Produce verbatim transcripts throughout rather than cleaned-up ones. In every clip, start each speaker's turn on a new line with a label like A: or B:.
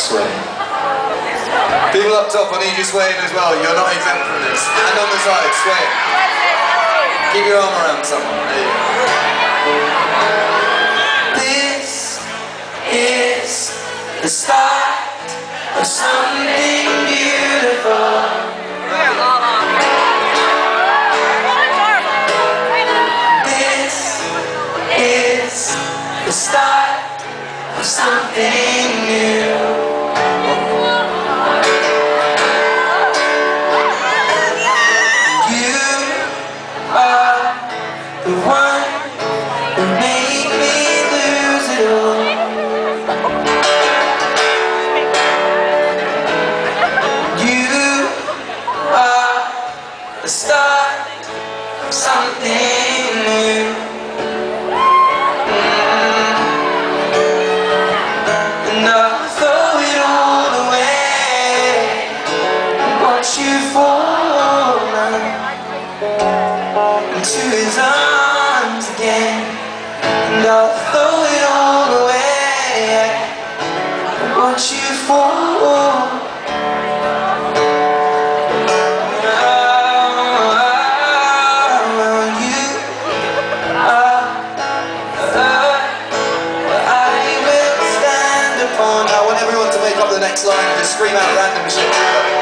A: sway. People up top, I need you swaying as well. You're not exempt from this. And on the side, sway. Keep your arm around someone. There you go. This is the start of something beautiful. This is the start of something new. The one who made me lose it all. You are the start of something new. Mm. And I'll throw it all away and watch you fall into his arms again. And I'll throw it all away and watch you fall. I want everyone to make up the next line and just scream out random shit.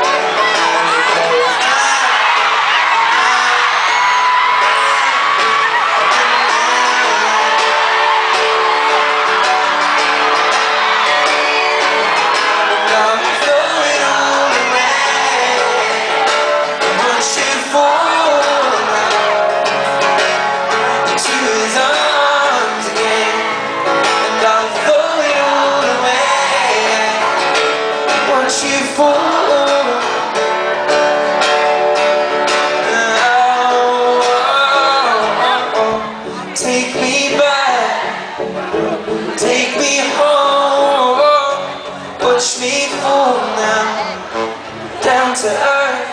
A: Take me back, take me home, watch me fall now, down to earth,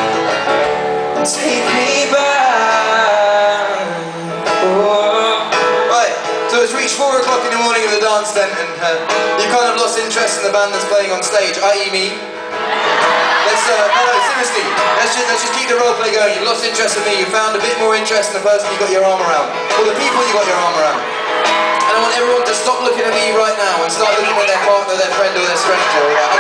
A: take me back. Oh. Right, so it's reached four o'clock in the morning at the dance tent and uh, you kind of lost interest in the band that's playing on stage, that is me. Let's, uh, no, no, seriously, let's just, let's just keep the role play going. You lost interest in me, you found a bit more interest in the person you got your arm around, or the people you got your arm around. And I want everyone to stop looking at me right now and start looking at their partner, their friend, or their stranger.